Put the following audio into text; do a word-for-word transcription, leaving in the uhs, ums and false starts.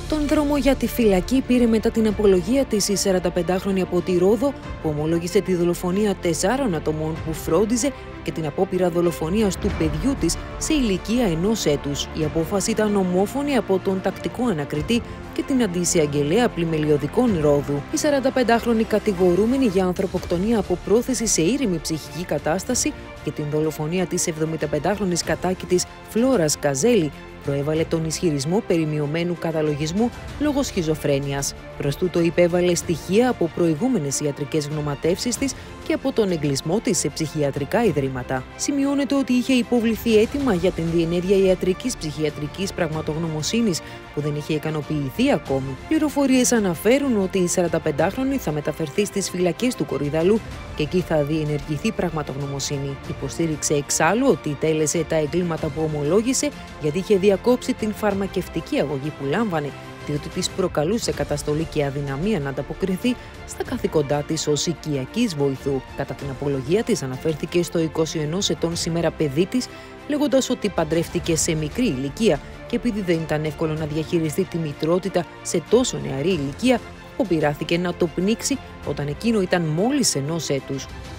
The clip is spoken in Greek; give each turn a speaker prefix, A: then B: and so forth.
A: Τον δρόμο για τη φυλακή πήρε μετά την απολογία της η σαρανταπεντάχρονη από τη Ρόδο, που ομολόγησε τη δολοφονία τεσσάρων ατομών που φρόντιζε και την απόπειρα δολοφονίας του παιδιού της σε ηλικία ενός έτους. Η απόφαση ήταν ομόφωνη από τον τακτικό ανακριτή και την αντισυαγγελέα πλημελιωδικών Ρόδου. Η σαρανταπεντάχρονη κατηγορούμενη για ανθρωποκτονία από πρόθεση σε ήρεμη ψυχική κατάσταση και την δολοφονία της εβδομηνταπεντάχρονης κατάκητης Φλόρας Καζέλη προέβαλε τον ισχυρισμό περί μειωμένου καταλογισμού λόγω σχιζοφρένειας. Προς τούτο υπέβαλε στοιχεία από προηγούμενες ιατρικές γνωματεύσεις της και από τον εγκλισμό της σε ψυχιατρικά ιδρύματα. Σημειώνεται ότι είχε υποβληθεί αίτημα για την διενέργεια ιατρικής ψυχιατρικής πραγματογνωμοσύνης που δεν είχε ικανοποιηθεί ακόμη. Πληροφορίες αναφέρουν ότι η σαρανταπεντάχρονη θα μεταφερθεί στις φυλακές του Κορυδαλού και εκεί θα διενεργηθεί πραγματογνωμοσύνη. Υποστήριξε εξάλλου ότι τέλεσε τα εγκλήματα που ομολόγησε γιατί είχε διακόψει την φαρμακευτική αγωγή που λάμβανε, διότι της προκαλούσε καταστολή και αδυναμία να ανταποκριθεί στα καθήκοντά της ως οικιακής βοηθού. Κατά την απολογία της αναφέρθηκε στο είκοσι ενός ετών σήμερα παιδί της, λέγοντας ότι παντρεύτηκε σε μικρή ηλικία και επειδή δεν ήταν εύκολο να διαχειριστεί τη μητρότητα σε τόσο νεαρή ηλικία, αποπειράθηκε να το πνίξει όταν εκείνο ήταν μόλις ενός έτους.